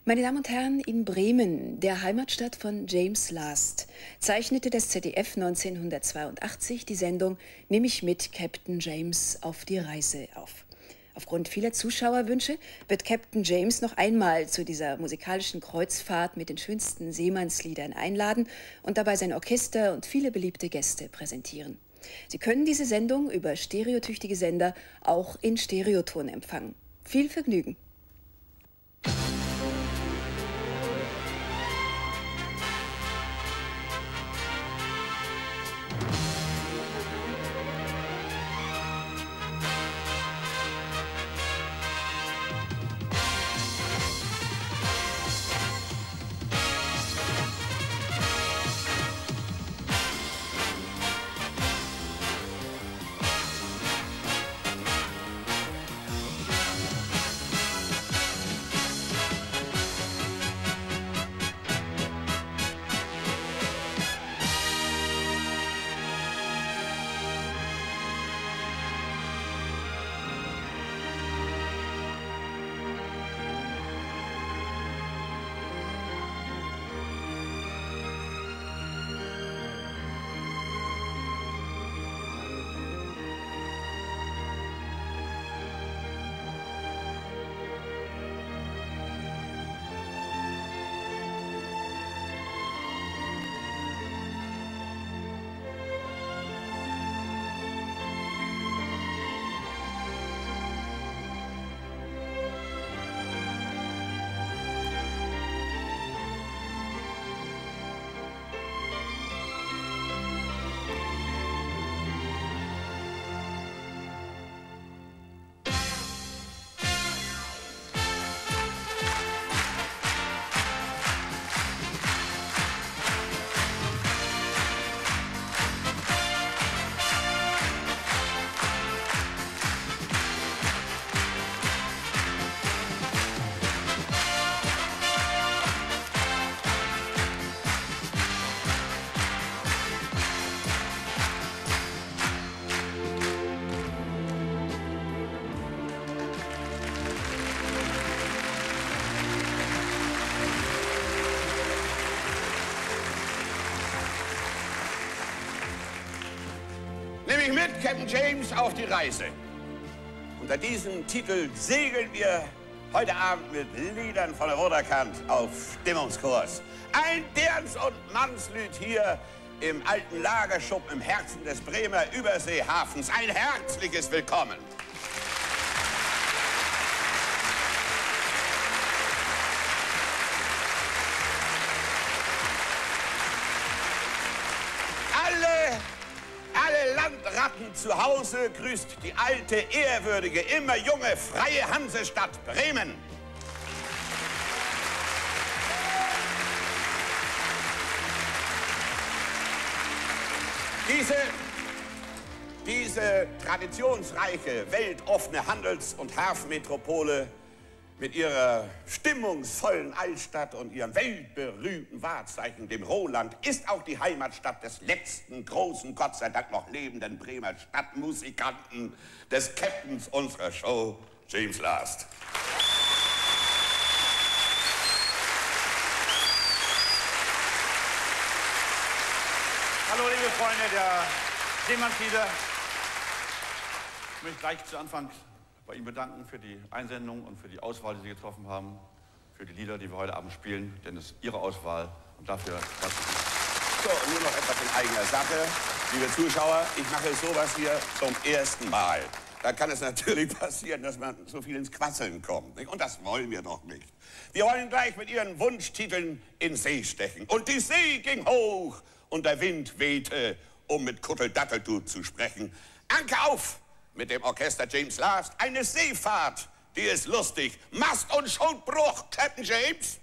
Meine Damen und Herren, in Bremen, der Heimatstadt von James Last, zeichnete das ZDF 1982 die Sendung Nimm mich mit, Captain James, auf die Reise auf. Aufgrund vieler Zuschauerwünsche wird Captain James noch einmal zu dieser musikalischen Kreuzfahrt mit den schönsten Seemannsliedern einladen und dabei sein Orchester und viele beliebte Gäste präsentieren. Sie können diese Sendung über stereotüchtige Sender auch in Stereoton empfangen. Viel Vergnügen! Nimm mich mit, Captain James, auf die Reise. Unter diesem Titel segeln wir heute Abend mit Liedern von der Ruderkant auf Stimmungskurs. Ein Derns- und Mannslied hier im alten Lagerschuppen im Herzen des Bremer Überseehafens. Ein herzliches Willkommen. Alle Landratten zu Hause grüßt die alte, ehrwürdige, immer junge, freie Hansestadt Bremen. Diese traditionsreiche, weltoffene Handels- und Hafenmetropole mit ihrer stimmungsvollen Altstadt und ihrem weltberühmten Wahrzeichen, dem Roland, ist auch die Heimatstadt des letzten großen, Gott sei Dank noch lebenden Bremer Stadtmusikanten, des Captains unserer Show, James Last. Hallo, liebe Freunde der Seemannslieder. Ich möchte gleich zu Anfang bei Ihnen bedanken für die Einsendung und für die Auswahl, die Sie getroffen haben, für die Lieder, die wir heute Abend spielen, denn es ist Ihre Auswahl und dafür herzlichen Dank. So, und nur noch etwas in eigener Sache. Liebe Zuschauer, ich mache sowas hier zum ersten Mal. Da kann es natürlich passieren, dass man so viel ins Quasseln kommt. Nicht? Und das wollen wir doch nicht. Wir wollen gleich mit Ihren Wunschtiteln in See stechen. Und die See ging hoch und der Wind wehte, um mit Kutteldatteltut zu sprechen. Anker auf! Mit dem Orchester James Last eine Seefahrt, die ist lustig. Mast und Schotbruch, Captain James.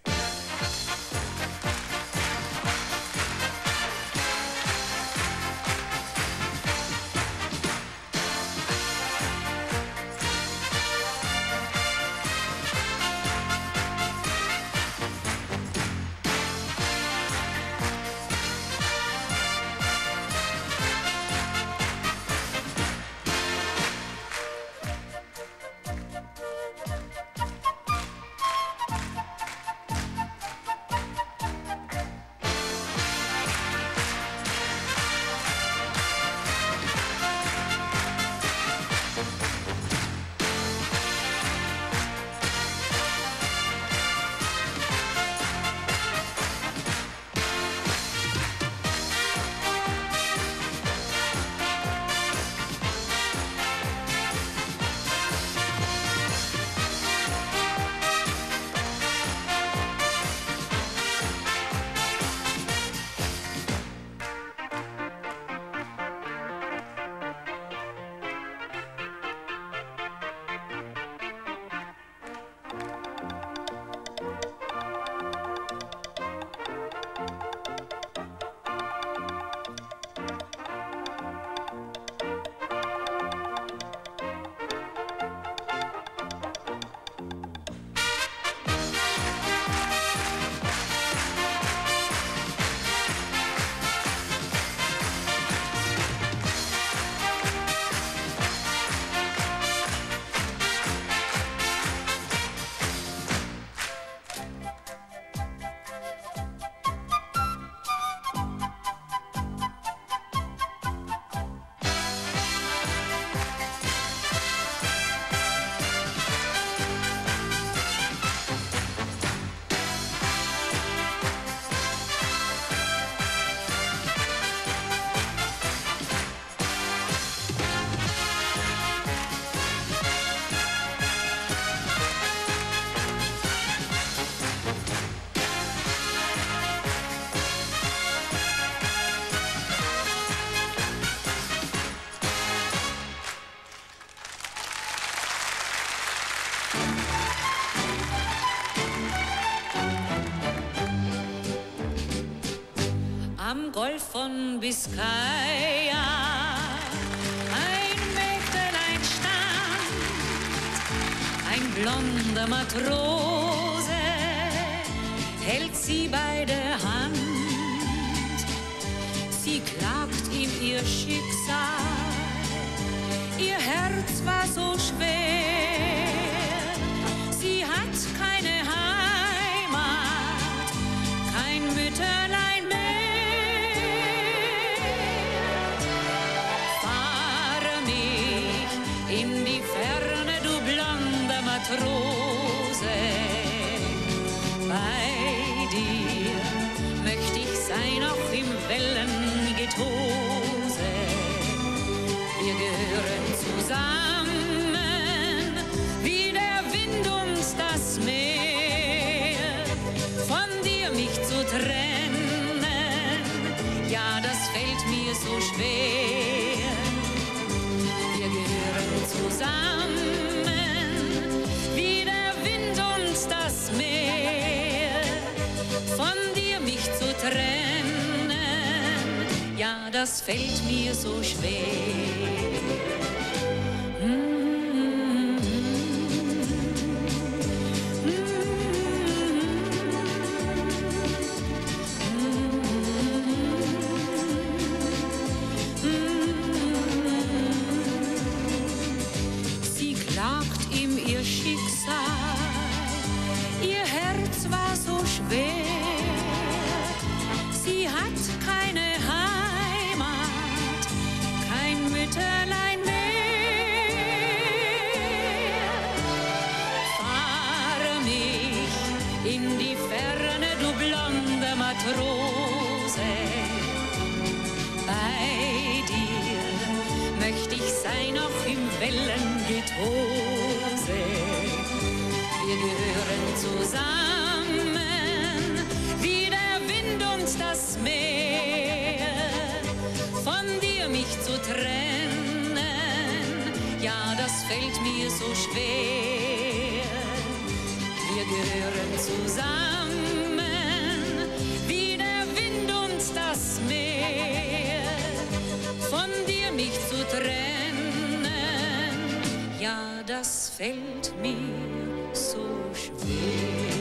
am Golf von Biskaya. Ein Mägdelein stand, ein blonder Matrose, hält sie bei der Hand. Sie klagt ihm ihr Schicksal, ihr Herz war so schwer. Sie hat keine Heimat, kein Mütterlein mehr. Fahre mich in die Ferne, du blonder Matrose. Bei dir möchte ich sein, auch im Wellengetose. Wir gehören zusammen, wie der Wind und das Meer. Von dir mich zu trennen, ja, das fällt mir so schwer. Wir gehören zusammen, wie der Wind und das Meer. Von dir mich zu trennen, ja, das fällt mir so schwer. Sie klagt ihm ihr Schicksal, ihr Herz war so schwer. Sie hat keine Heimat, kein Mütterlein mehr. Fahre mich in die Ferne, du blonde Matrose. Bei dir möchte ich sein, auch im Wellengetose. Wir gehören zusammen, wie der Wind und das Meer. Von dir mich zu trennen, ja, das fällt mir so schwer. Wir gehören zusammen, wie der Wind und das Meer. Von dir mich zu trennen, ja, das fällt mir so schwer.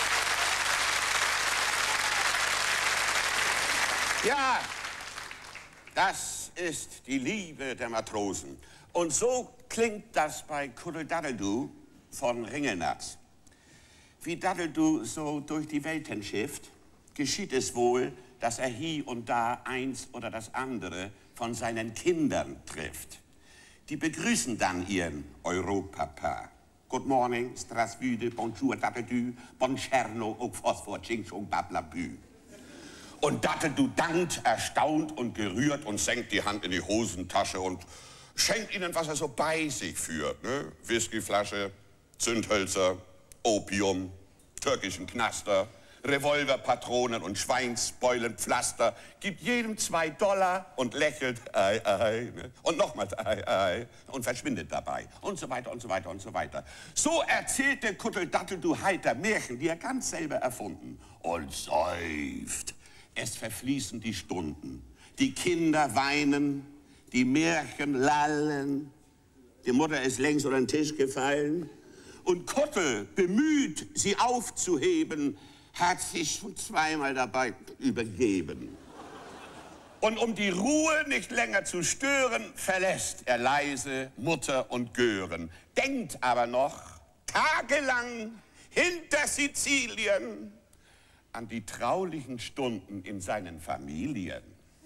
Ja, Das ist die Liebe der Matrosen. Und so klingt das bei Kuddeldaddeldu von Ringelnatz. Wie Daddeldu so durch die Welten schifft, geschieht es wohl, dass er hie und da eins oder das andere von seinen Kindern trifft. Die begrüßen dann ihren Europapa. Good morning, Strasvüde, bonjour, Daddeldu, buongiorno, au phosphor, ching chong, bablabü. Und Daddeldu dankt, erstaunt und gerührt und senkt die Hand in die Hosentasche und schenkt ihnen, was er so bei sich führt. Ne? Whiskyflasche, Zündhölzer, Opium, türkischen Knaster, Revolverpatronen und Schweinsbeulenpflaster, gibt jedem $2 und lächelt, ei, ei, ne? Und nochmals, ei, ei, und verschwindet dabei und so weiter und so weiter und so weiter. So erzählte Kuddeldaddeldu heiter Märchen, die er ganz selber erfunden, und seufzt. Es verfließen die Stunden, die Kinder weinen, die Märchen lallen, die Mutter ist längst unter den Tisch gefallen und Kuddel, bemüht, sie aufzuheben, hat sich schon zweimal dabei übergeben. Und um die Ruhe nicht länger zu stören, verlässt er leise Mutter und Gören, denkt aber noch tagelang hinter Sizilien an die traulichen Stunden in seinen Familien.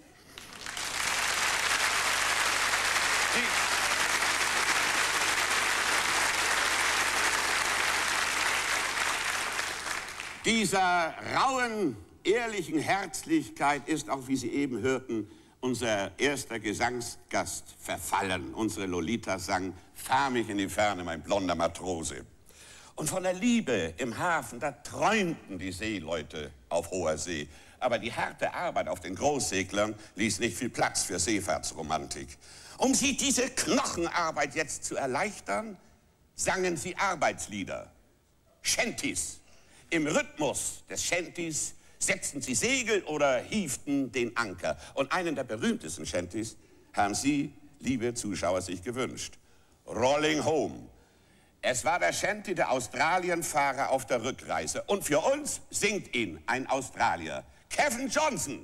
Dieser rauen, ehrlichen Herzlichkeit ist auch, wie Sie eben hörten, unser erster Gesangsgast verfallen. Unsere Lolita sang "Fahr mich in die Ferne, mein blonder Matrose". Und von der Liebe im Hafen, da träumten die Seeleute auf hoher See. Aber die harte Arbeit auf den Großseglern ließ nicht viel Platz für Seefahrtsromantik. Um sie diese Knochenarbeit jetzt zu erleichtern, sangen sie Arbeitslieder, Shanties. Im Rhythmus des Shanties setzten sie Segel oder hieften den Anker. Und einen der berühmtesten Shanties haben Sie, liebe Zuschauer, sich gewünscht. Rolling Home. Es war der Shanty der Australienfahrer auf der Rückreise. Und für uns singt ihn ein Australier, Kevin Johnson.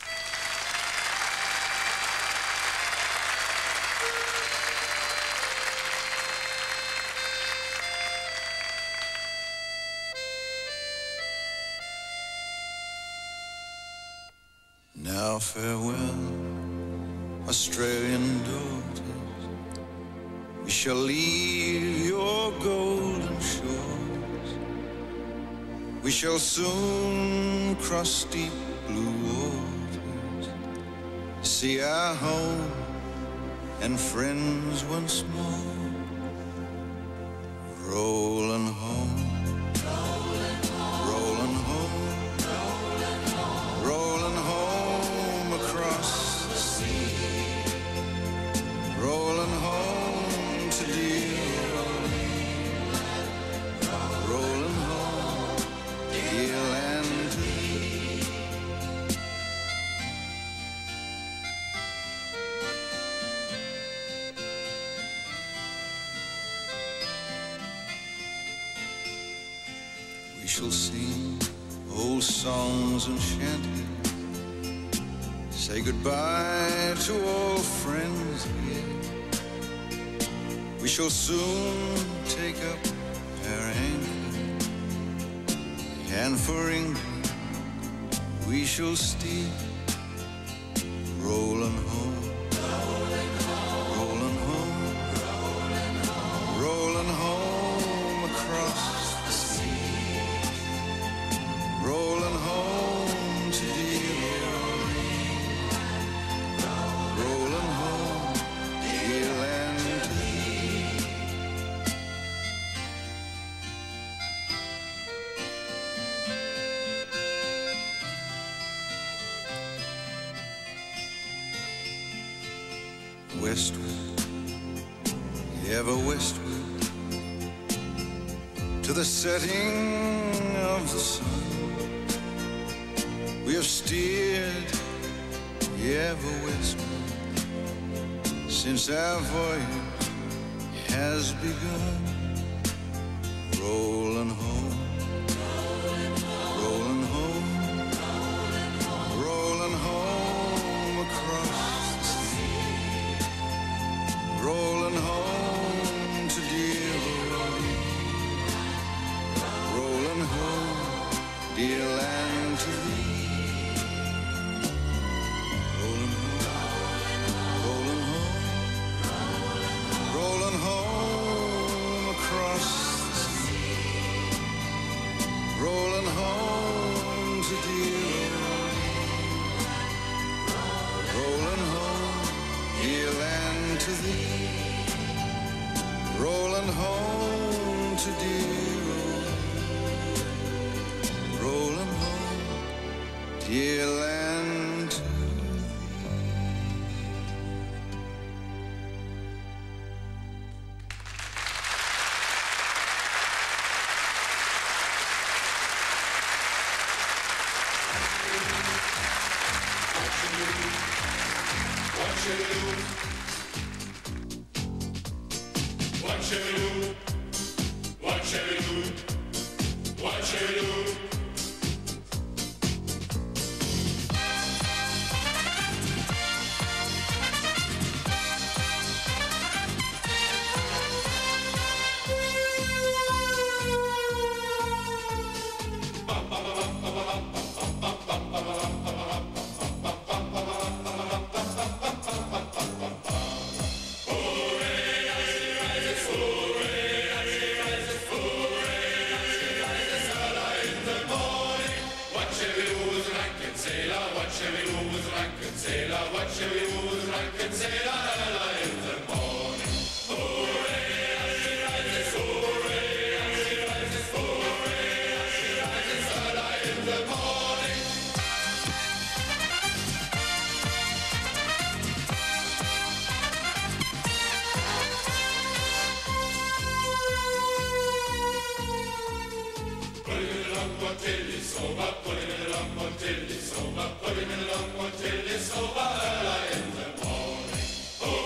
Now farewell, Australian daughters, we shall leave your golden shores. We shall soon cross deep blue waters, see our home and friends once more. Rolling home. We shall sing old songs and shanties, say goodbye to old friends here. We shall soon take up our anchor, and for England we shall steer, rolling home. Westward, ever westward, to the setting of the sun. We have steered ever westward since our voyage has begun. Rolling home, rolling home, rolling home across land to thee. Rolling home, rolling home across the sea. Rolling home to dear old, rolling home, dear land to thee. Rolling home to dear old, rolling home, dear land to thee. Till it's over, early in the morning.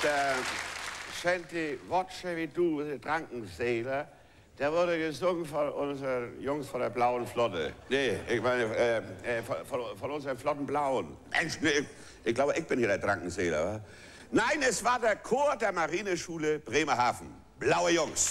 der Shanty Watcher wie du, der Drunken-Sailor, der wurde gesungen von unseren Jungs von der Blauen Flotte. Nee, ich meine, von unseren Flotten Blauen. Mensch, nee, ich glaube, ich bin hier der Drunken-Sailor, wa? Nein, es war der Chor der Marineschule Bremerhaven. Blaue Jungs.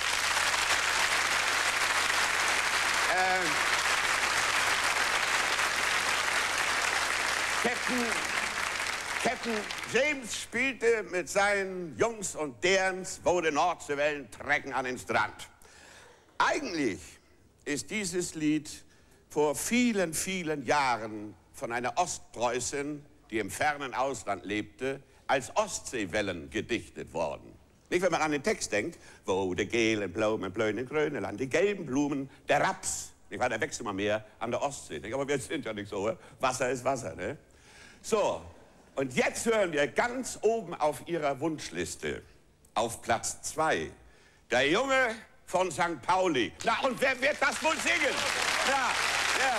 Captain James spielte mit seinen Jungs und derens, wo die Nordseewellen trecken an den Strand. Eigentlich ist dieses Lied vor vielen, vielen Jahren von einer Ostpreußin, die im fernen Ausland lebte, als Ostseewellen gedichtet worden. Nicht, wenn man an den Text denkt, wo die gelben Blumen blühen in Gröneland, die gelben Blumen, der Raps, nicht wahr, der wächst immer mehr an der Ostsee. Nicht? Aber wir sind ja nicht so, Wasser ist Wasser, ne? So, und jetzt hören wir ganz oben auf ihrer Wunschliste, auf Platz 2, der Junge von St. Pauli. Na, und wer wird das wohl singen? Ja, ja.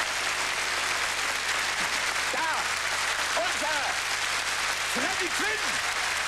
Da, unser Freddie Quinn.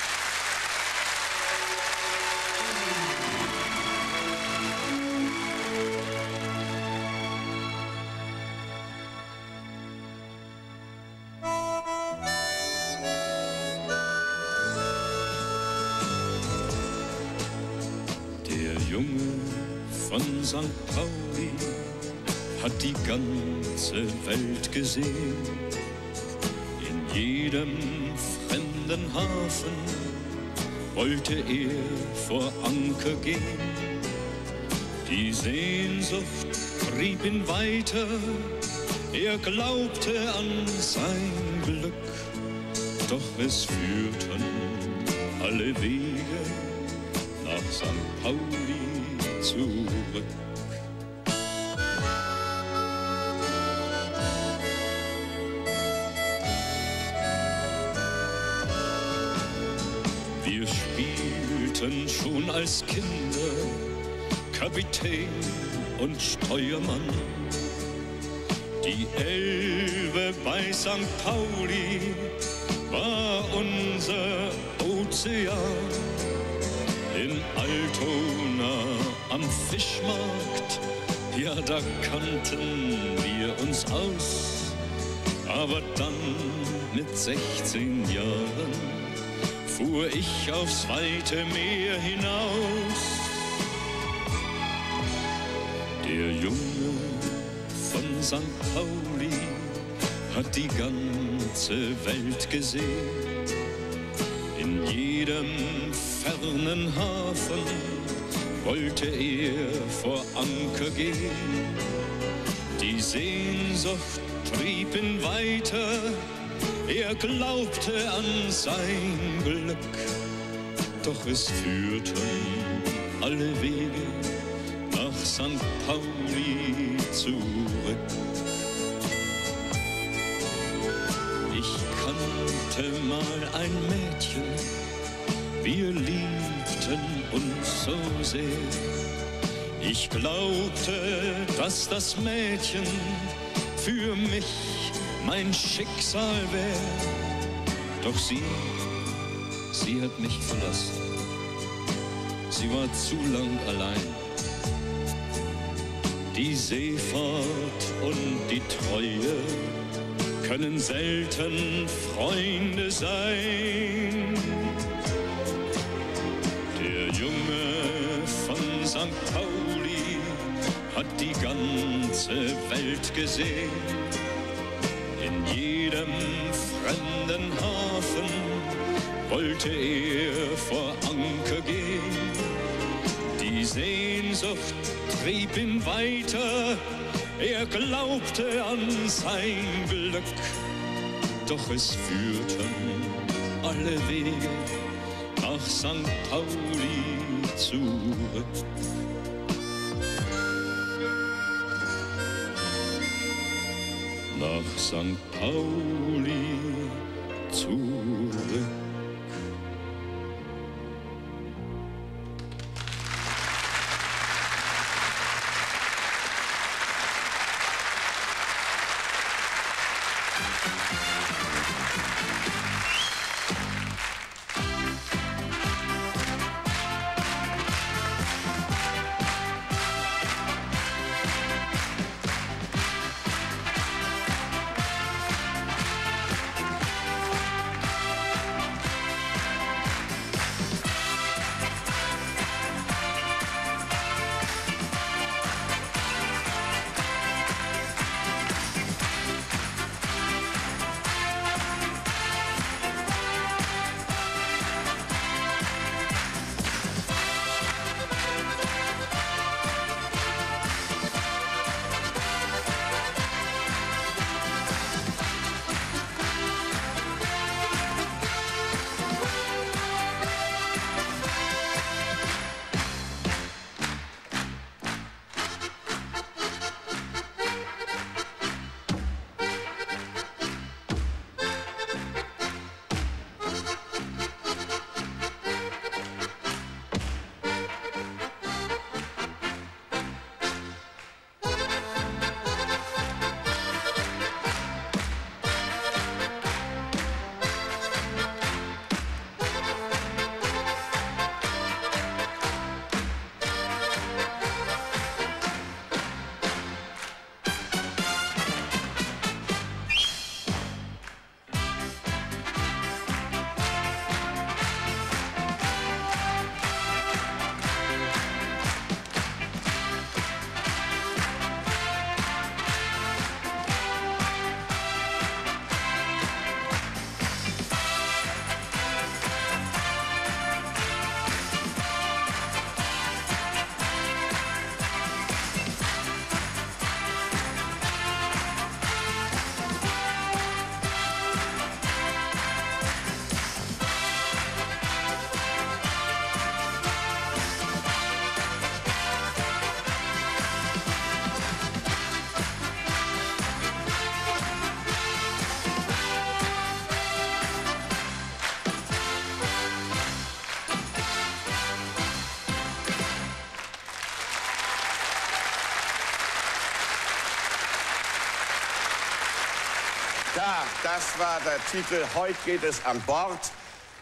Von St. Pauli hat die ganze Welt gesehen. In jedem fremden Hafen wollte er vor Anker gehen. Die Sehnsucht trieb ihn weiter, er glaubte an sein Glück. Doch es führten alle Wege nach St. Pauli zurück. Wir spielten schon als Kinder Kapitän und Steuermann. Die Elbe bei St. Pauli war unser Ozean. In Altona am Fischmarkt, ja, da kannten wir uns aus. Aber dann mit 16 Jahren fuhr ich aufs weite Meer hinaus. Der Junge von St. Pauli hat die ganze Welt gesehen. In jedem fernen Hafen wollte er vor Anker gehen. Die Sehnsucht trieb ihn weiter, er glaubte an sein Glück. Doch es führten alle Wege nach St. Pauli zurück. Ich kannte mal ein Mädchen, wir liebten uns so sehr. Ich glaubte, dass das Mädchen für mich mein Schicksal wär. Doch sie hat mich verlassen. Sie war zu lang allein. Die Seefahrt und die Treue können selten Freunde sein. Der Junge von St. Pauli hat die ganze Welt gesehen. In jedem fremden Hafen wollte er vor Anker gehen. Die Sehnsucht trieb ihn weiter, er glaubte an sein Glück. Doch es führten alle Wege nach St. Pauli zurück. Nach St. Pauli zurück. Ja, das war der Titel. Heute geht es an Bord.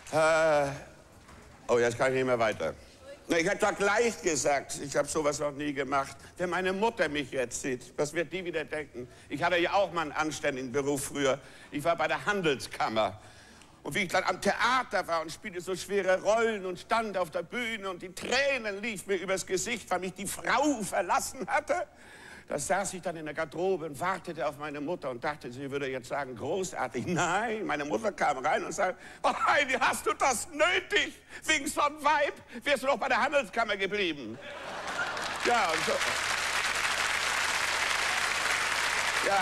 Oh, jetzt kann ich nicht mehr weiter. Ich hätte doch gleich gesagt, ich habe sowas noch nie gemacht. Wenn meine Mutter mich jetzt sieht, was wird die wieder denken? Ich hatte ja auch mal einen anständigen Beruf früher. Ich war bei der Handelskammer. Und wie ich dann am Theater war und spielte so schwere Rollen und stand auf der Bühne und die Tränen liefen mir übers Gesicht, weil mich die Frau verlassen hatte, da saß ich dann in der Garderobe und wartete auf meine Mutter und dachte, sie würde jetzt sagen, großartig. Nein, meine Mutter kam rein und sagte, oh Heidi, hast du das nötig? Wegen so einem Weib wärst du doch bei der Handelskammer geblieben. Ja, und so. Ja.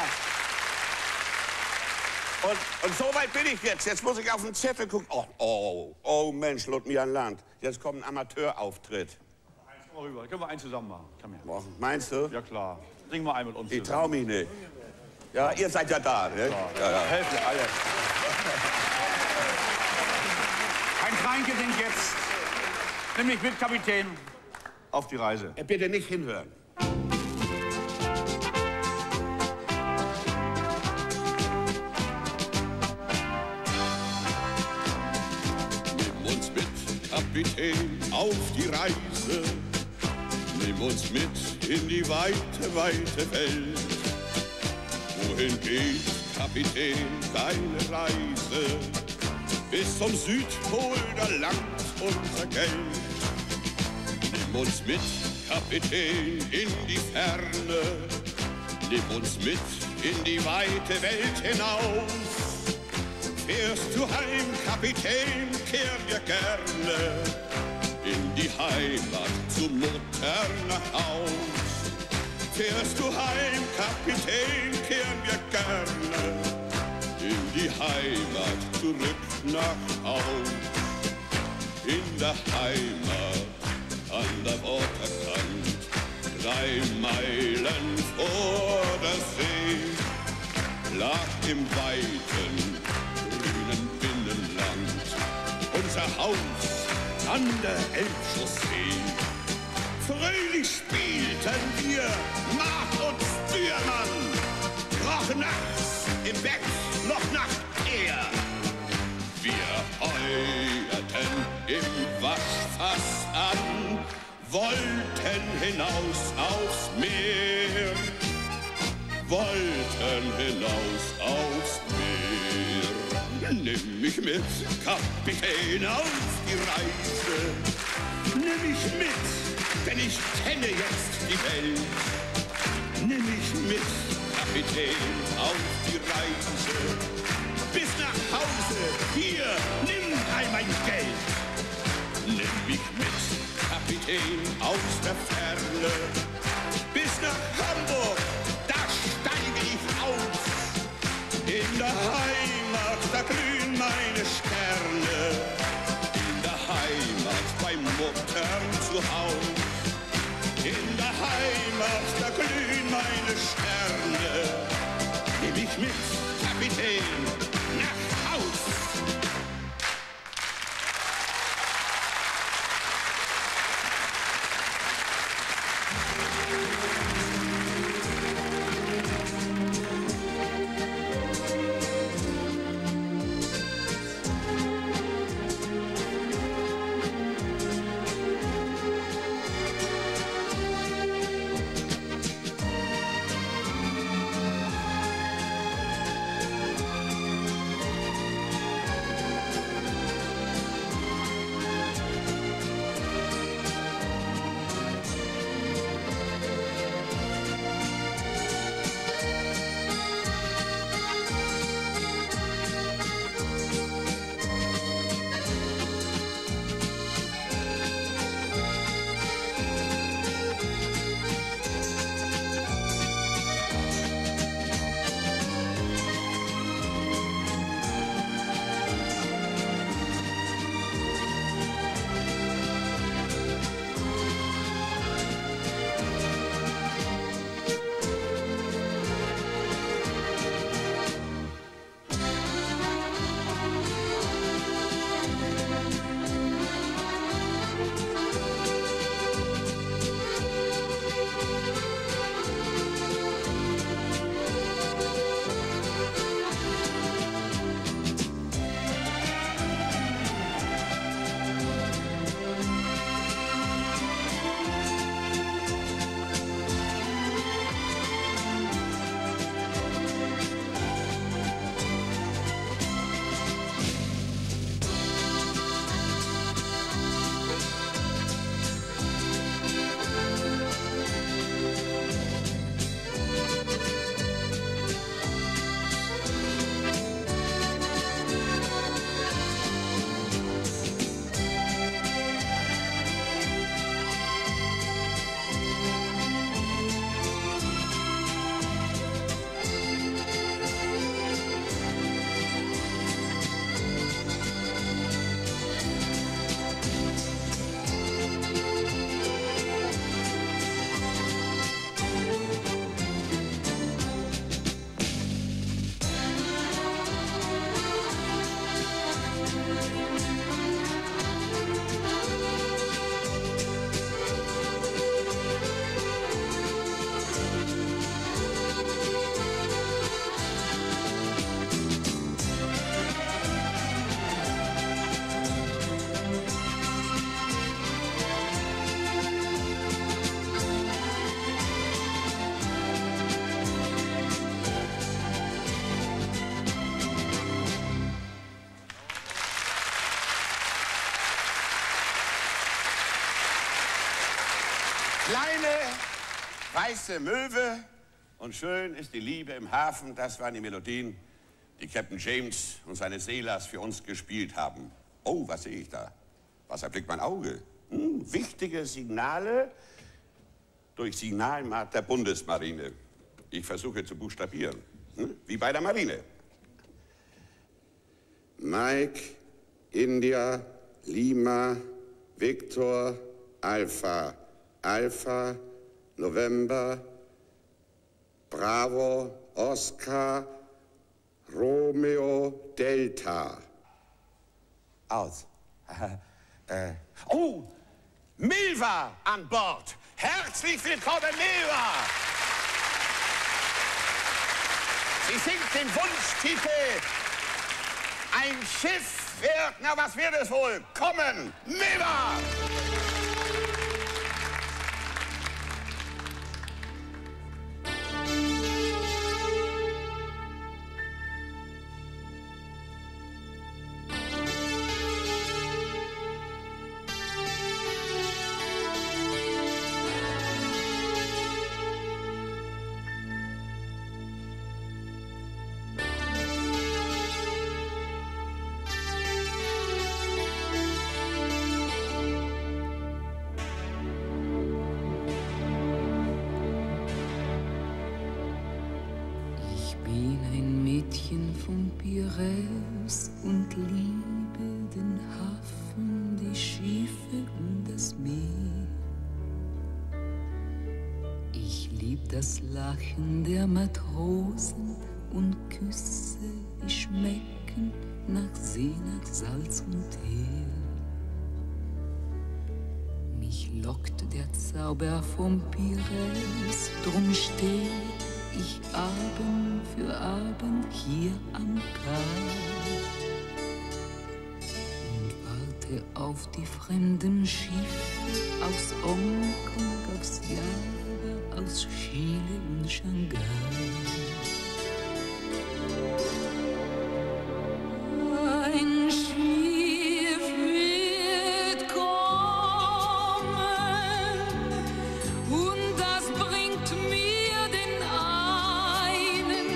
Und so weit bin ich jetzt. Jetzt muss ich auf den Zettel gucken. Oh, Mensch, lot mir an Land. Jetzt kommt ein Amateurauftritt. Komm mal rüber. Können wir einen zusammen machen? Komm her. Meinst du? Ja, klar. Sing mal einen mit uns. Ich trau mich nicht. Ja, ihr seid ja da, ne? Ja. Helft mir alle. Ein Treinke singt jetzt. Nimm mich mit, Kapitän, auf die Reise. Bitte nicht hinhören. Nimm uns mit, Kapitän, auf die Reise. Nimm uns mit in die weite, weite Welt. Wohin geht, Kapitän, deine Reise? Bis zum Südpol, da langt unser Geld. Nimm uns mit, Kapitän, in die Ferne. Nimm uns mit in die weite Welt hinaus. Fährst du heim, Kapitän, kehren wir gerne in die Heimat zu Mutter nach Haus. Fährst du heim, Kapitän, kehren wir gerne in die Heimat zurück nach Haus. In der Heimat an der Waterkant, 3 Meilen vor der See, lag im weiten, grünen Binnenland unser Haus an der Elbchaussee. Fröhlich spielten wir Magd und Stürmann, rochen nachts im Bett noch nach Teer. Wir heuerten im Waschfass an, wollten hinaus aufs Meer, wollten hinaus aufs Meer. Nimm mich mit, Kapitän, auf die Reise. Nimm mich mit, denn ich kenne jetzt die Welt. Nimm mich mit, Kapitän, auf die Reise. Bis nach Hause, hier, nimm all mein Geld. Nimm mich mit, Kapitän, aus der Ferne. Bis nach Hamburg, da steige ich auf. In der Heimat, da glühen meine Sterne. In der Heimat, bei Muttern zu Haus. In der Heimat, da glühen meine Sterne. Nimm mich mit, Kapitän, nach Haus. kleine weiße Möwe und schön ist die Liebe im Hafen. Das waren die Melodien, die Captain James und seine Seelers für uns gespielt haben. Oh, was sehe ich da? Was erblickt mein Auge? Wichtige Signale durch Signalmarkt der Bundesmarine. Ich versuche zu buchstabieren, wie bei der Marine. Mike, India, Lima, Victor, Alpha, Alpha, November, Bravo, Oscar, Romeo, Delta. Aus. Oh, Milva an Bord. Herzlich willkommen, Milva. Sie singt den Wunschtitel. Ein Schiff wird, na was wird es wohl? Kommen, Milva! Und liebe den Hafen, die Schiffe und das Meer. Ich lieb das Lachen der Matrosen und Küsse, die schmecken nach See, nach Salz und Teer. Mich lockt der Zauber vom Piräus, drum steh ich Abend für Abend hier am Kai und warte auf die fremden Schiffe aus Hongkong, aus Java, aus Chile und Shanghai. Ein Schiff wird kommen und das bringt mir den einen,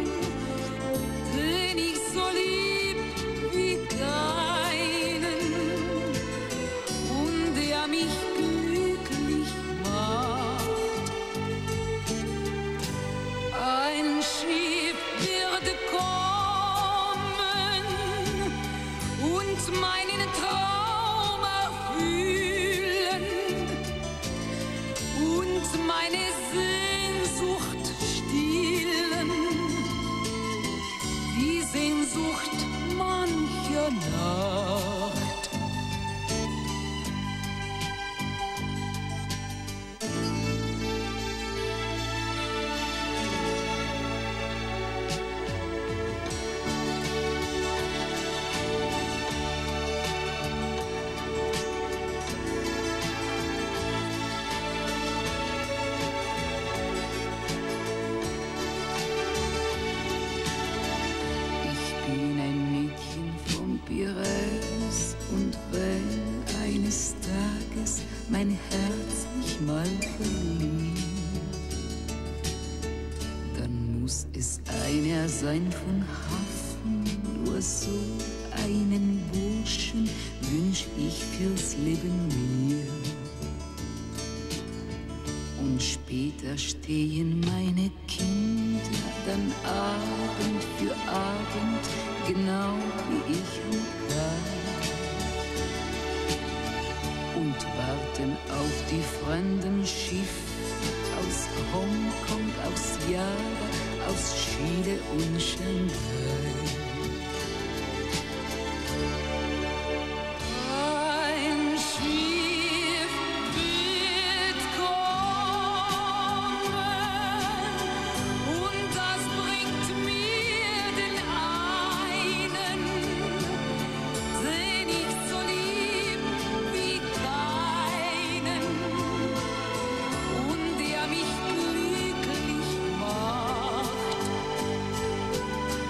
den ich so lieb wie keinen und der mich glücklich macht. Ein Schiff wird kommen und meinen Traum erfüllen und meine Sehnsucht stillen, die Sehnsucht mancher Nacht. Ich bin ein Mädchen vom Piräus und wenn eines Tages mein Herz mich mal verliert, dann muss es einer sein von Hafen, nur so einen Burschen wünsch ich fürs Leben mir. Und später stehen meine Kinder dann Abend für Abend, genau wie ich am Kai, und warten auf die fremden Schiffe aus Hongkong, aus Java, aus Chile und Shanghai. Ein Schiff wird kommen und das bringt mir den einen, den ich so lieb wie keinen und der mich glücklich macht.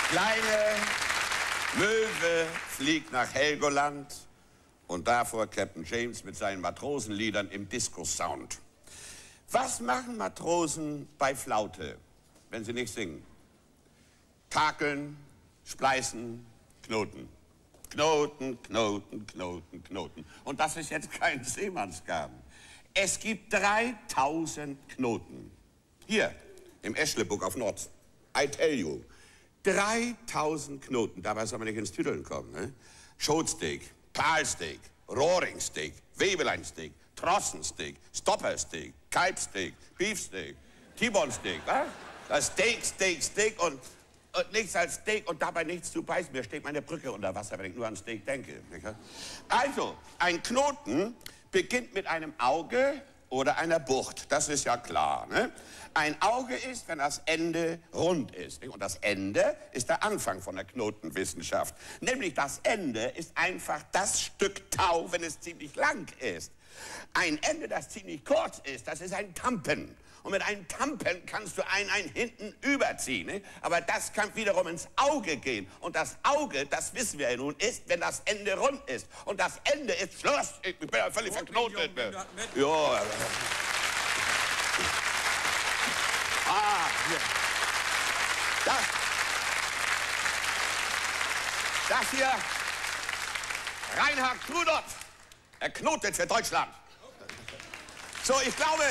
kleine Möwe fliegt nach Helgoland und davor Captain James mit seinen Matrosenliedern im Disco-Sound. Was machen Matrosen bei Flaute, wenn sie nicht singen? Kakeln, spleißen, knoten. Knoten, Knoten, Knoten, Knoten. Und das ist jetzt kein Seemannsgarn. Es gibt 3000 Knoten. Hier, im Eschlebuck auf Nord. I tell you. 3000 Knoten. Dabei soll man nicht ins Tüdeln kommen. Ne? Schotsteak, Palsteak, Rohringsteak, Webeleinsteak, Trossensteak, Stoppersteak, Kalbsteak, Beefsteak, T-Bone-Steak. Das Steak, Steak, Steak und nichts als Steak und dabei nichts zu beißen. Mir steht meine Brücke unter Wasser, wenn ich nur an Steak denke. Also, ein Knoten beginnt mit einem Auge oder einer Bucht. Das ist ja klar. Ne? Ein Auge ist, wenn das Ende rund ist. Und das Ende ist der Anfang von der Knotenwissenschaft. Nämlich das Ende ist einfach das Stück Tau, wenn es ziemlich lang ist. Ein Ende, das ziemlich kurz ist, das ist ein Tampen. Und mit einem Tampen kannst du einen hinten überziehen. Ne? Aber das kann wiederum ins Auge gehen. Und das Auge, das wissen wir ja nun, ist, wenn das Ende rund ist. Und das Ende ist Schluss. Ich bin ja völlig verknotet. Ja. Das hier, Reinhard Trudolf, er knotet für Deutschland. So, ich glaube,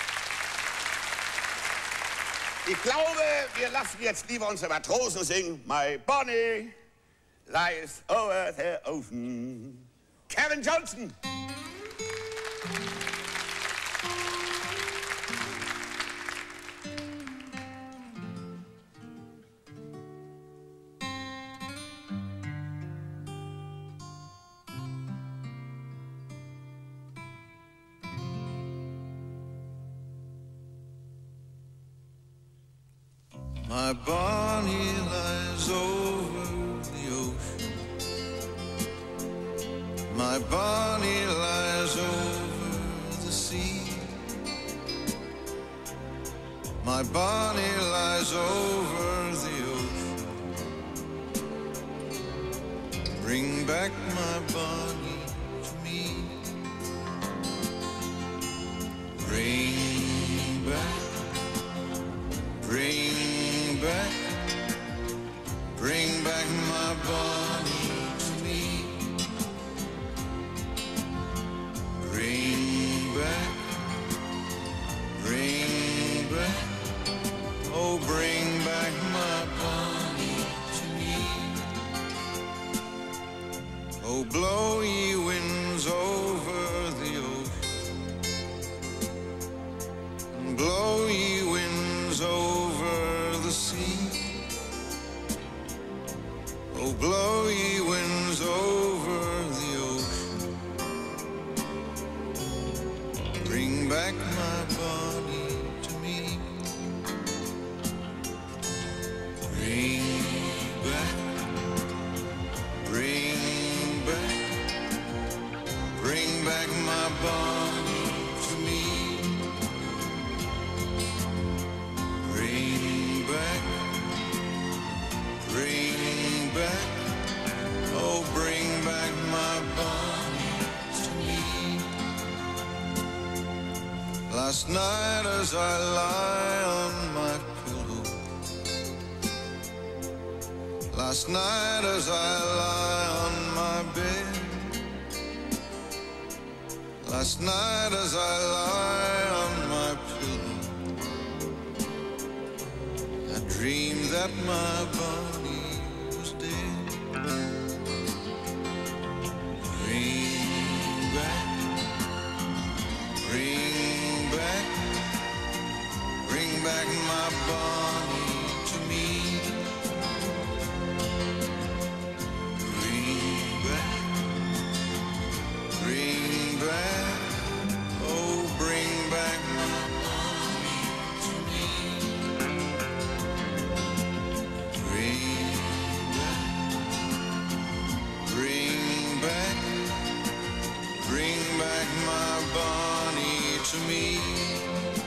wir lassen jetzt lieber unsere Matrosen singen. My Bonnie lies over the ocean. Kevin Johnson. My Bonnie lies over the ocean. My Bonnie lies over the sea. My Bonnie lies over the ocean. Bring back my Bonnie to me. Bring back. Bring back my Bonnie to me. Bring back, oh bring back my Bonnie to me. Oh blow ye winds over the ocean, blow ye winds over the sea. Oh, blow ye winds over the ocean. Bring back my Bonnie to me. Bring back, bring back my Bonnie to me. Bring back, oh bring back my Bonnie to me. Last night as I lie on my pillow, last night as I lie on my bed, last night as I lie on my pillow, I dreamed that my Bonnie was dead. Bring back, bring back my Bonnie to me. Bring back, oh bring back my Bonnie to me. Bring back, my Bonnie to me.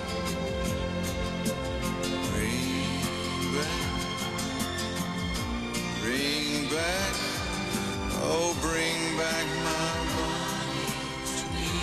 Bring money to me.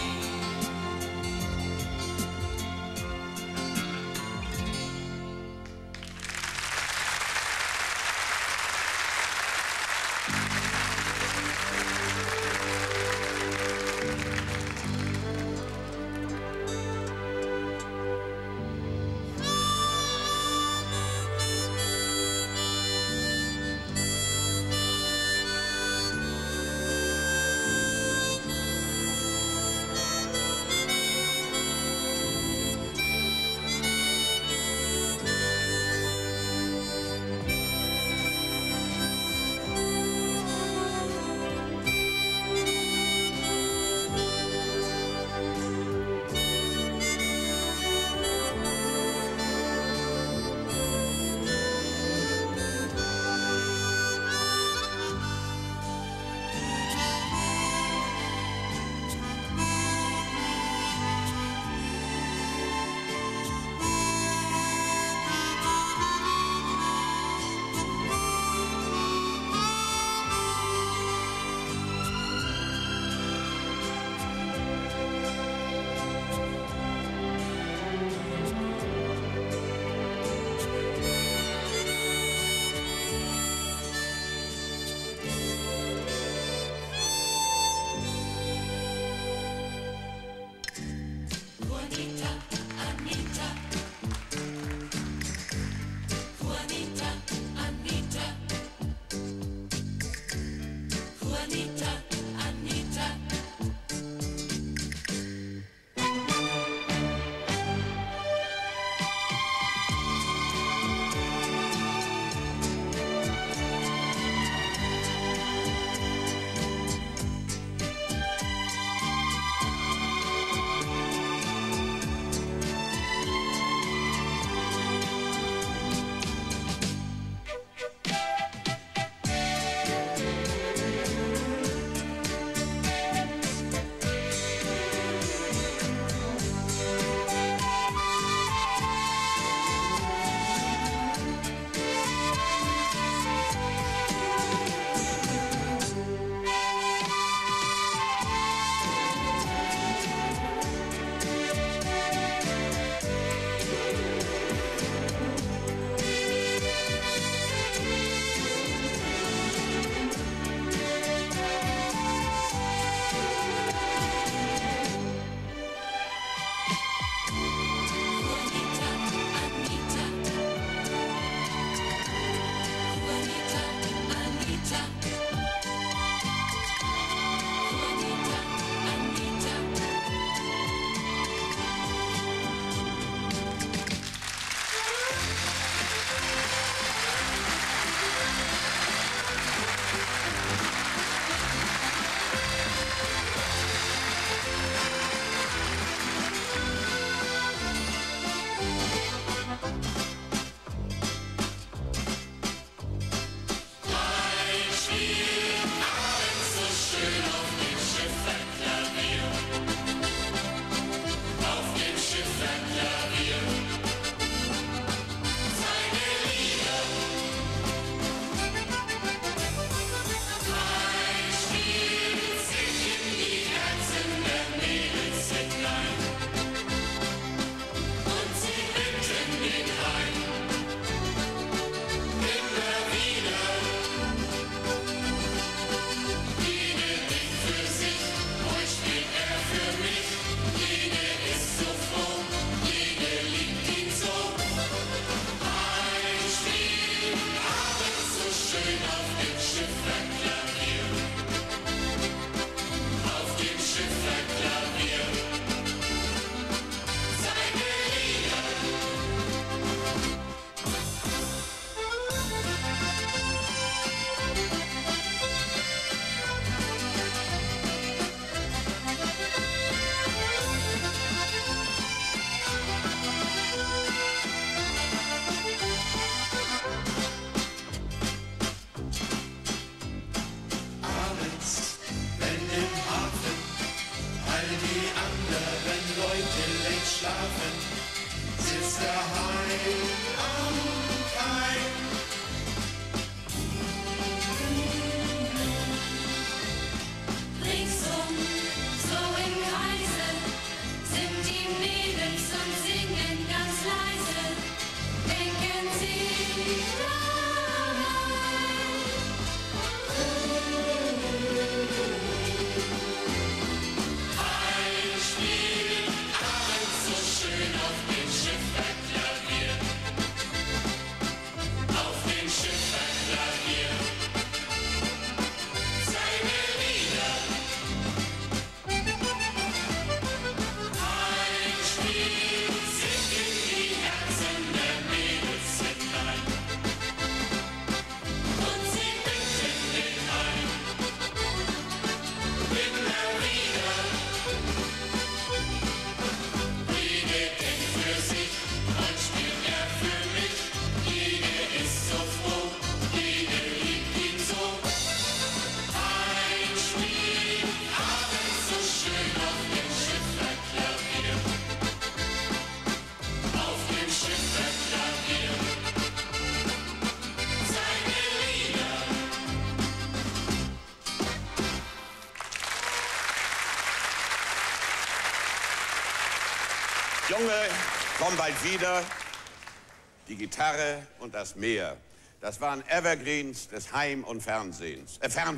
Junge, komm bald wieder. Die Gitarre und das Meer. Das waren Evergreens des Heim- und Fernwehs.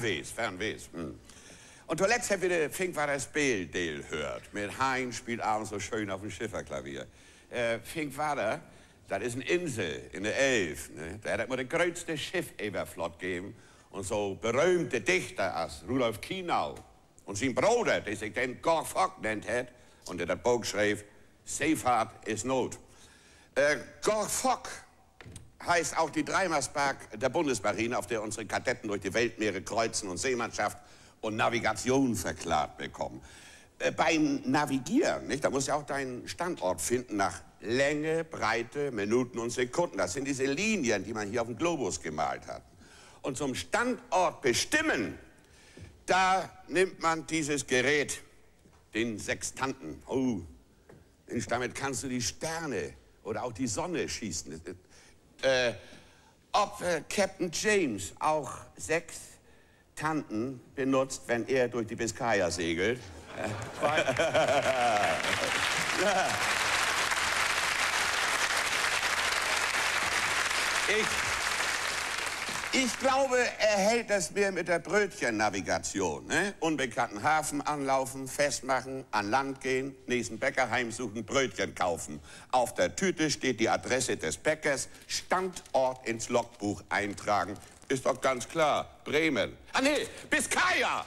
Und zuletzt habt ihr Fink war das Bild hört. Mit Hein spielt abends so schön auf dem Schifferklavier. Fink war da, das ist eine Insel in der Elf. Ne? Da hat man das größte Schiff ever flott gegeben. Und so berühmte Dichter als Rudolf Kienau und sein Bruder, der sich den Gorg Fock nennt hat, und der das Buch schrieb, Seefahrt ist Not. Gorg Fock heißt auch die Dreimarsberg der Bundesmarine, auf der unsere Kadetten durch die Weltmeere kreuzen und Seemannschaft und Navigation verklart bekommen. Beim Navigieren, nicht, da musst du auch deinen Standort finden nach Länge, Breite, Minuten und Sekunden. Das sind diese Linien, die man hier auf dem Globus gemalt hat. Und zum Standort bestimmen, da nimmt man dieses Gerät, den Sextanten. Oh, damit kannst du die Sterne oder auch die Sonne schießen. Ob Captain James auch Sextanten benutzt, wenn er durch die Biskaya segelt? Ich glaube, er hält das mehr mit der Brötchennavigation. Ne? Unbekannten Hafen anlaufen, festmachen, an Land gehen, nächsten Bäcker heimsuchen, Brötchen kaufen. Auf der Tüte steht die Adresse des Bäckers, Standort ins Logbuch eintragen. Ist doch ganz klar, Bremen. Ah nee, Biskaya!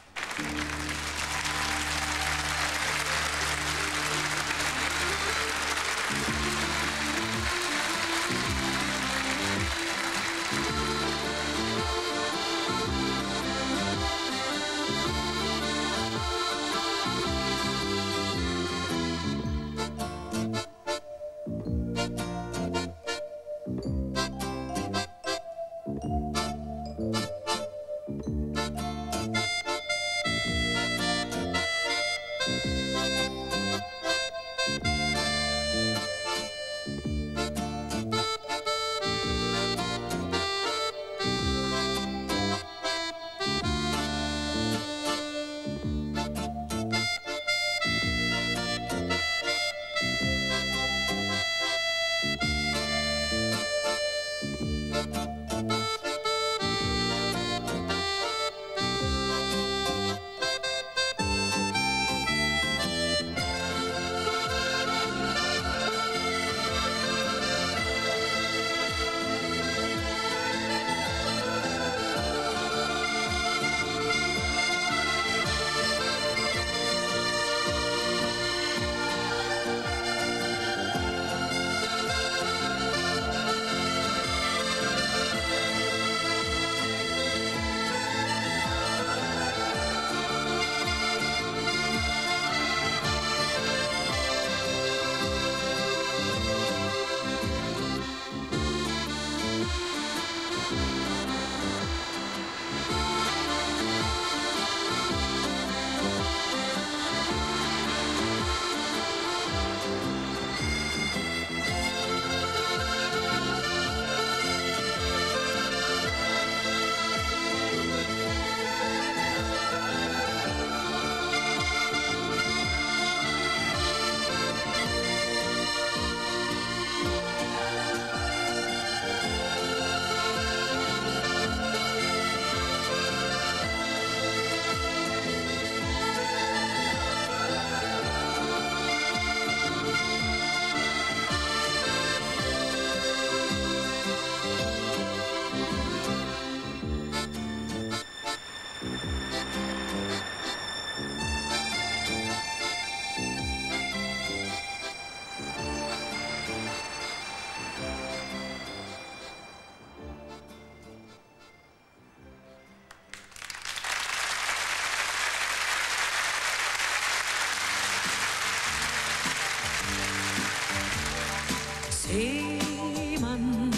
Seemann,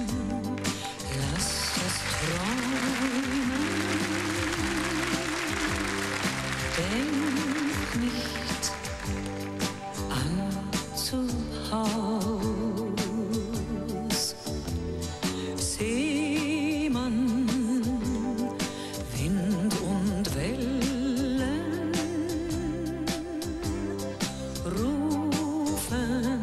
lass das träumen. Denk nicht allzu Haus. Seemann, Wind und Wellen rufen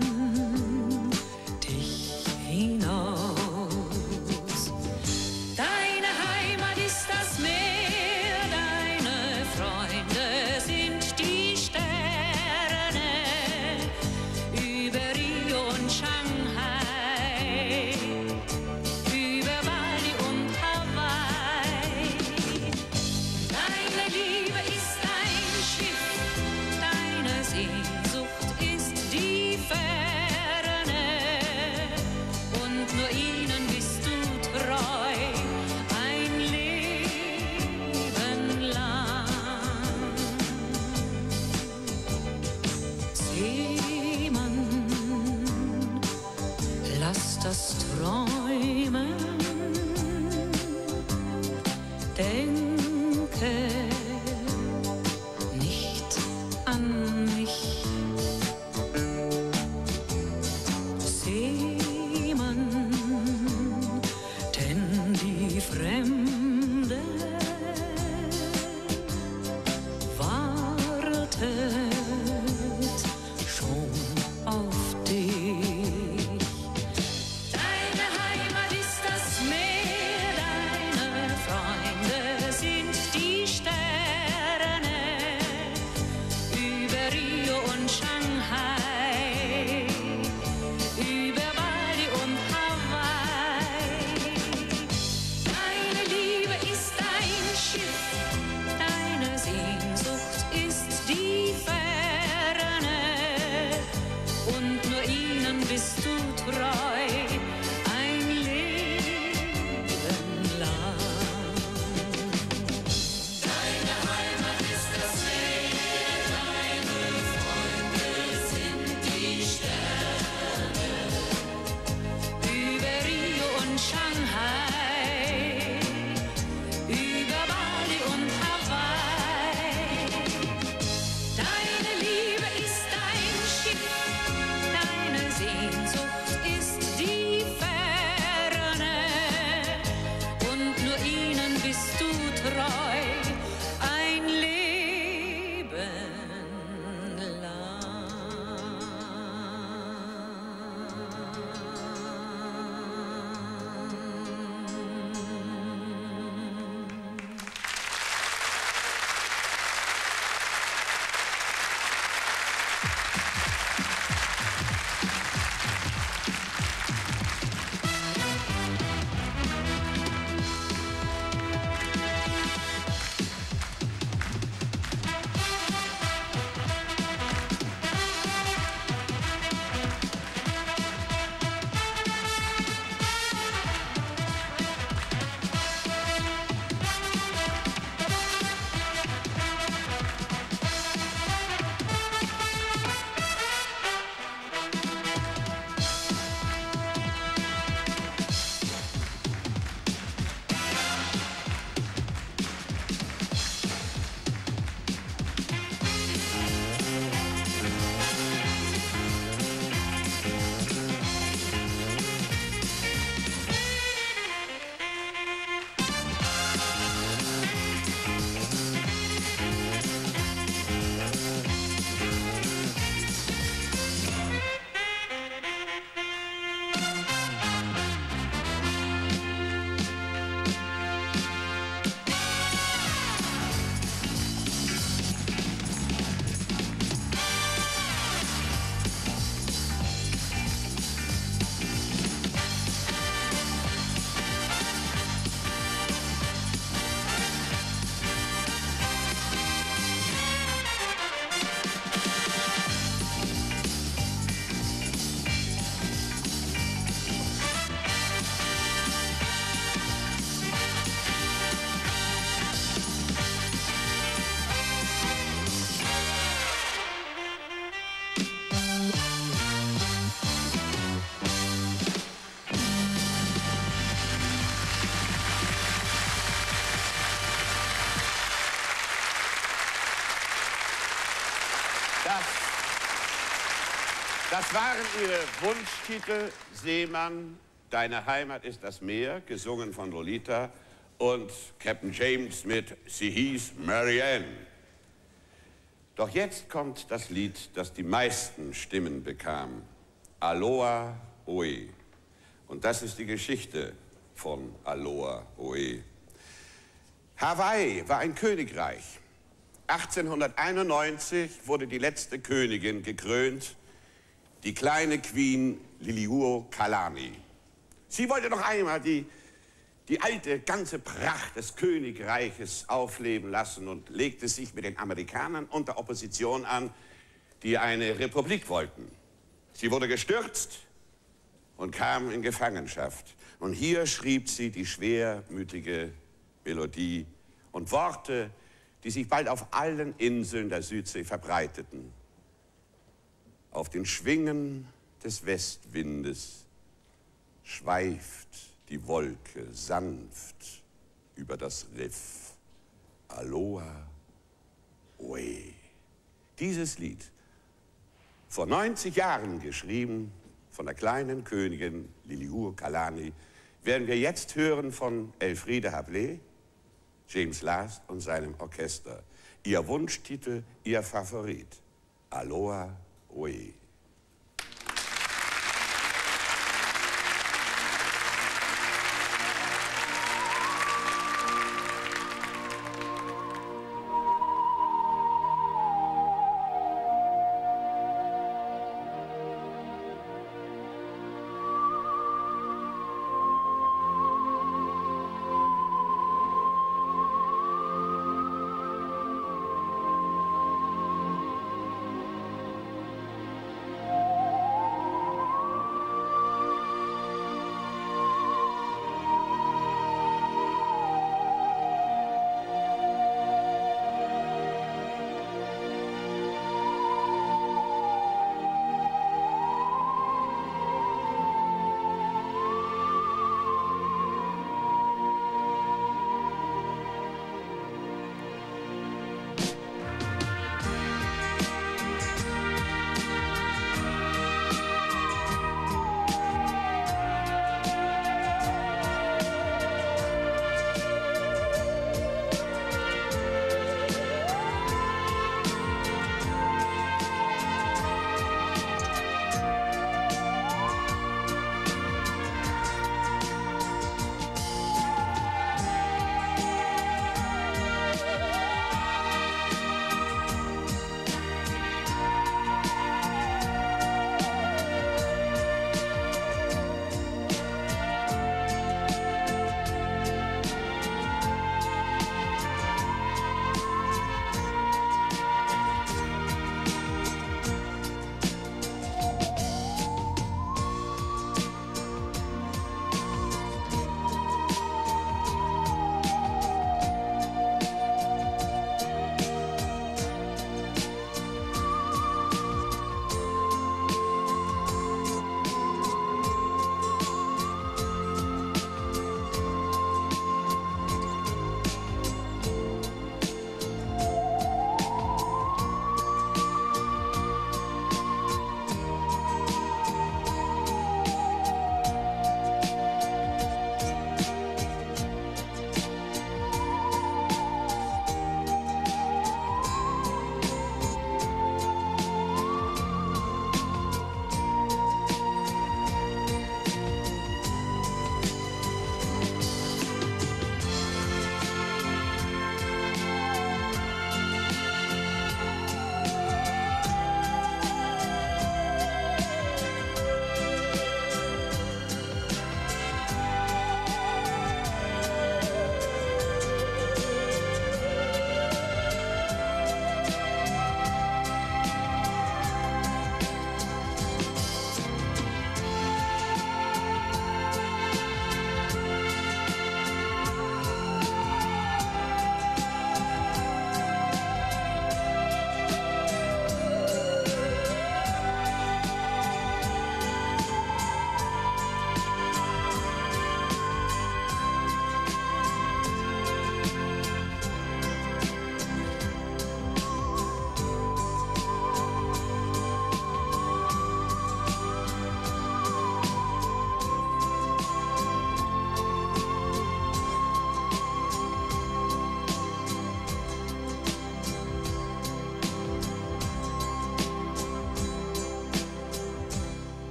Seemann, lass das träumen, denke nicht an mich. Seemann, denn die Fremde wartet schon auf dich. Deine Heimat ist das Meer, deine Freunde sind die Sterne über Rio und Shanghai, über Bali und Hawaii. Deine Liebe ist ein Schiff, deine Sehnsucht ist die Ferne und nur ihnen bist du treu ein Leben lang. Deine Heimat ist das Meer, deine Freunde sind die Sterne über Rio und Shanghai, über Bali und Hawaii. Deine Liebe ist ein Schiff, deine Sehnsucht ist die Ferne und nur ihnen bist du treu ein Leben lang. Das waren ihre Wunschtitel: Seemann, Deine Heimat ist das Meer, gesungen von Lolita, und Captain James mit Sie hieß Marianne. Doch jetzt kommt das Lied, das die meisten Stimmen bekam: Aloha Oe. Und das ist die Geschichte von Aloha Oe. Hawaii war ein Königreich. 1891 wurde die letzte Königin gekrönt, die kleine Queen Liliuokalani. Sie wollte noch einmal die alte, ganze Pracht des Königreiches aufleben lassen und legte sich mit den Amerikanern und der Opposition an, die eine Republik wollten. Sie wurde gestürzt und kam in Gefangenschaft. Und hier schrieb sie die schwermütige Melodie und Worte, die sich bald auf allen Inseln der Südsee verbreiteten. Auf den Schwingen des Westwindes schweift die Wolke sanft über das Riff. Aloha, oe. Dieses Lied, vor 90 Jahren geschrieben von der kleinen Königin Liliuokalani, werden wir jetzt hören von Elfriede Hablé, James Last und seinem Orchester. Ihr Wunschtitel, ihr Favorit, Aloha, oe.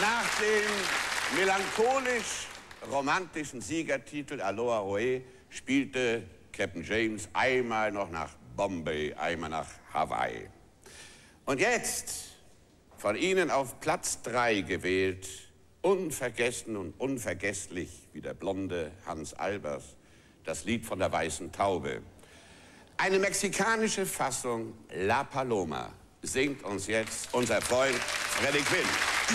Nach dem melancholisch-romantischen Siegertitel Aloha Oe spielte Captain James einmal noch nach Bombay, einmal nach Hawaii. Und jetzt, von Ihnen auf Platz 3 gewählt, unvergessen und unvergesslich wie der blonde Hans Albers, das Lied von der weißen Taube. Eine mexikanische Fassung, La Paloma, singt uns jetzt unser Freund Freddie Quinn.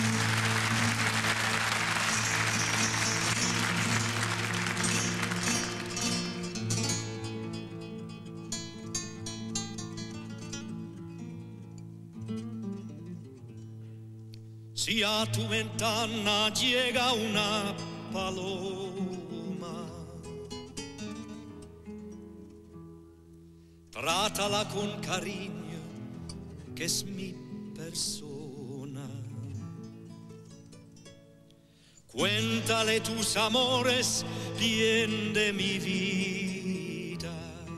Si a tu ventana llega una paloma, trátala con cariño, que es mi persona. Cuéntale tus amores, bien de mi vida.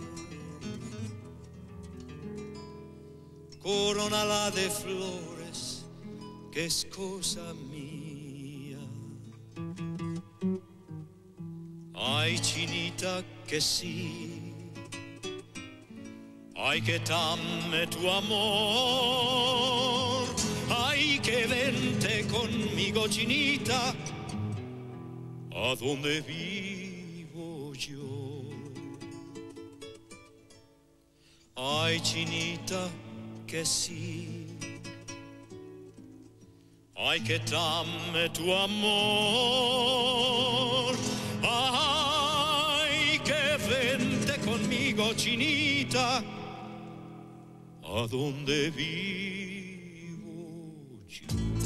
Corónala de flores, que es cosa mía. Ay, chinita, que sí. Ay, que dame tu amor. Ay, que vente conmigo, chinita, a donde vivo yo. Ay, chinita, que sí. Ay, que dame tu amor. Ay, que vente conmigo, chinita, a donde vivo yo.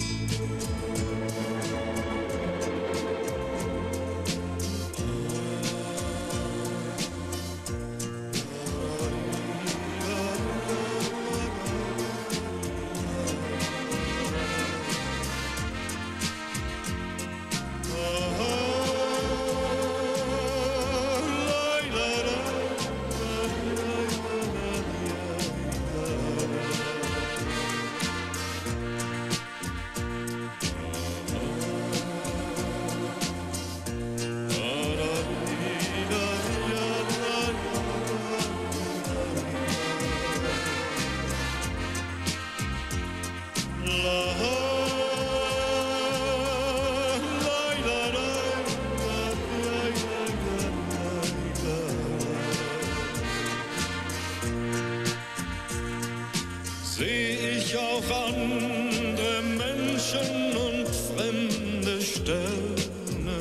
Seh ich auch andere Menschen und fremde Sterne,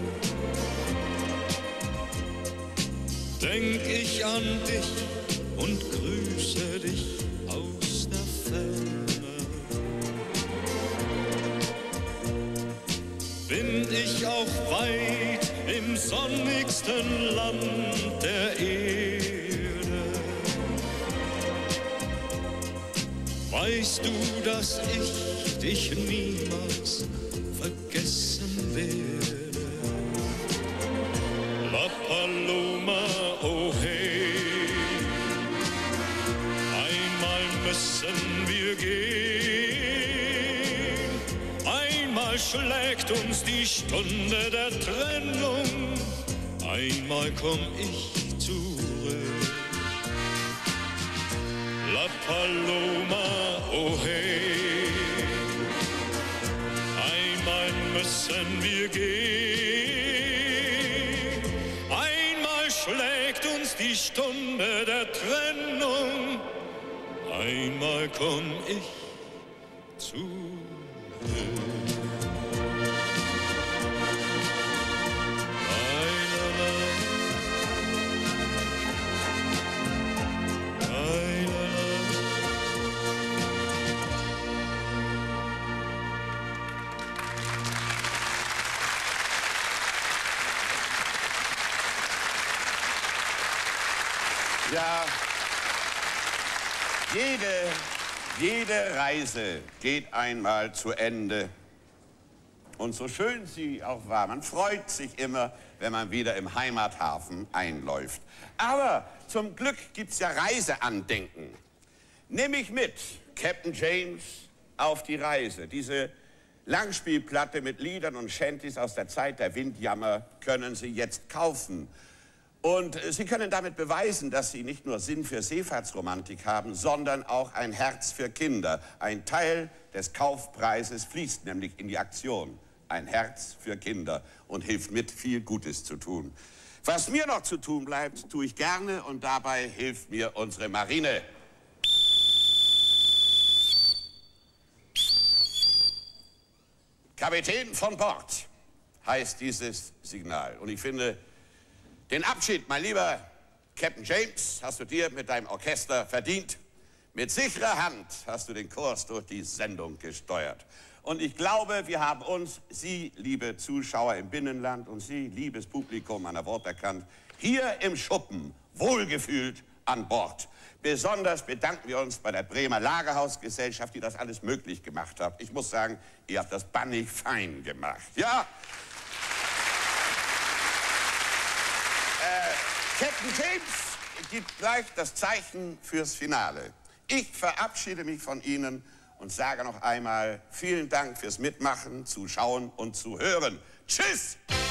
denk ich an dich und grüße dich aus der Ferne. Bin ich auch weit im sonnigsten Land der Erde, weißt du, dass ich dich niemals vergessen werde. La Paloma, oh hey, einmal müssen wir gehen, einmal schlägt uns die Stunde der Trennung, einmal komm ich zurück. La Paloma, oh hey, einmal müssen wir gehen, einmal schlägt uns die Stunde der Trennung, einmal komm ich zurück. Ja, jede Reise geht einmal zu Ende. Und so schön sie auch war, man freut sich immer, wenn man wieder im Heimathafen einläuft. Aber zum Glück gibt's ja Reiseandenken. Nimm mich mit, Captain James, auf die Reise. Diese Langspielplatte mit Liedern und Shanties aus der Zeit der Windjammer können Sie jetzt kaufen. Und Sie können damit beweisen, dass Sie nicht nur Sinn für Seefahrtsromantik haben, sondern auch ein Herz für Kinder. Ein Teil des Kaufpreises fließt nämlich in die Aktion. Ein Herz für Kinder und hilft mit, viel Gutes zu tun. Was mir noch zu tun bleibt, tue ich gerne und dabei hilft mir unsere Marine. Kapitän von Bord heißt dieses Signal. Und ich finde, den Abschied, mein lieber Captain James, hast du dir mit deinem Orchester verdient. Mit sicherer Hand hast du den Kurs durch die Sendung gesteuert. Und ich glaube, wir haben uns, Sie, liebe Zuschauer im Binnenland und Sie, liebes Publikum an der Waterkant, hier im Schuppen wohlgefühlt an Bord. Besonders bedanken wir uns bei der Bremer Lagerhausgesellschaft, die das alles möglich gemacht hat. Ich muss sagen, ihr habt das bannig fein gemacht. Ja? Captain James gibt gleich das Zeichen fürs Finale. Ich verabschiede mich von Ihnen und sage noch einmal vielen Dank fürs Mitmachen, Zuschauen und Zuhören. Tschüss!